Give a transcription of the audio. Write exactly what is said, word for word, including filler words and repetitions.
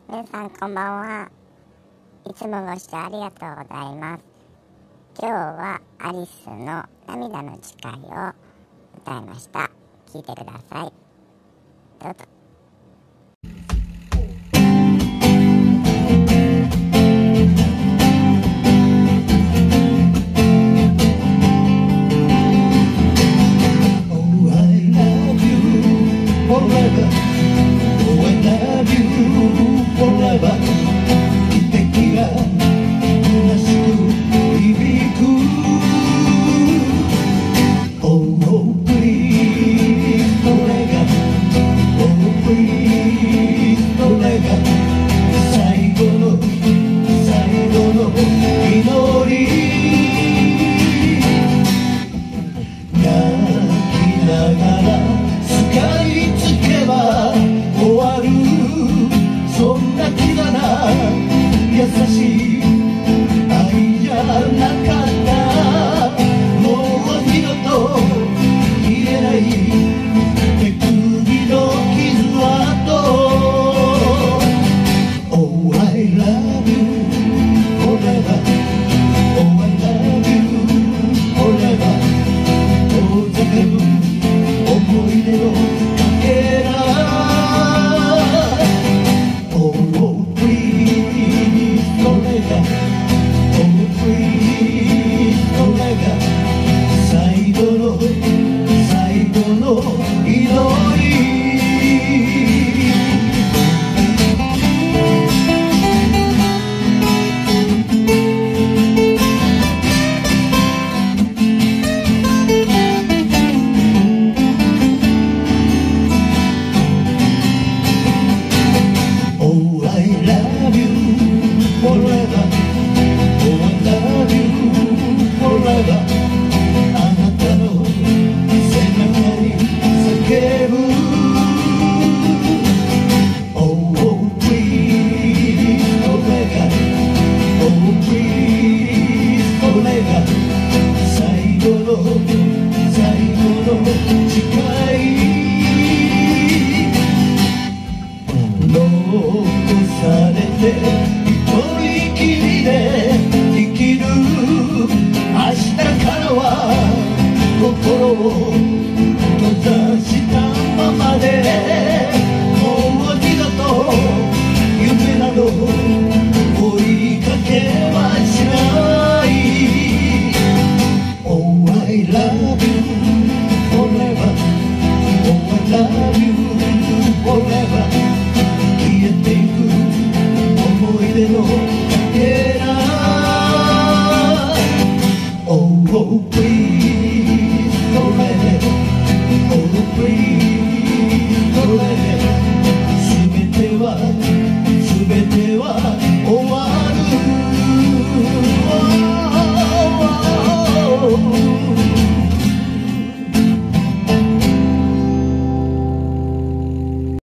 皆さんこんばんは。いつもご視聴ありがとうございます。今日はアリスの涙の誓いを歌いました。聴いてください。どうぞ。 優しい愛じゃなかった。もう二度と癒えない手首の傷跡。 Oh I love you forever. Oh I love you forever. 遠ざかる思い出のかけら。Oh please don't let go. Oh please don't let go. 最後の最後の祈り。Oh I love you forever. Oh I love you forever. あなたの背中に叫ぶ。 Oh please don't let go. Oh please don't let go. 最後の最後の誓い。残されて一人きりで生きる。明日からは心を閉ざしたままで。もう二度と夢など追いかけはしない。 Oh I love you forever. Oh I love you forever. 消えていく思い出のかけら。Oh please